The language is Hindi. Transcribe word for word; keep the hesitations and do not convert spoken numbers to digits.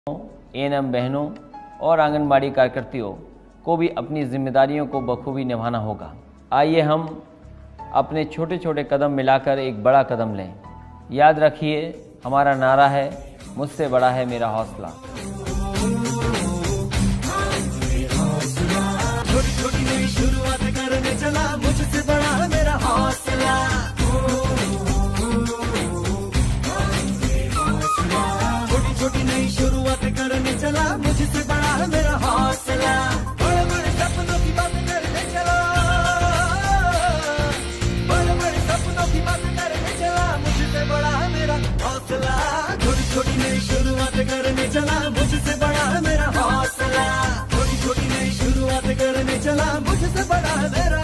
ए एन एम बहनों और आंगनबाड़ी कार्यकर्तियों को भी अपनी जिम्मेदारियों को बखूबी निभाना होगा। आइए हम अपने छोटे छोटे कदम मिलाकर एक बड़ा कदम लें। याद रखिए, हमारा नारा है, मुझसे बड़ा है मेरा हौसला। छोटी छोटी नई शुरुआत करने चला, मुझसे बड़ा है मेरा हौसला। छोटी छोटी नई शुरुआत करने चला, मुझसे बड़ा है मेरा हौसला। बड़े बड़े सपनों की बात करने चला, बड़े बड़े सपनों की बात करने चला, मुझसे बड़ा है मेरा हौसला। छोटी छोटी नई शुरुआत करने चला, मुझसे बड़ा है मेरा हौसला। छोटी छोटी नई शुरुआत करने चला, मुझसे बड़ा है मेरा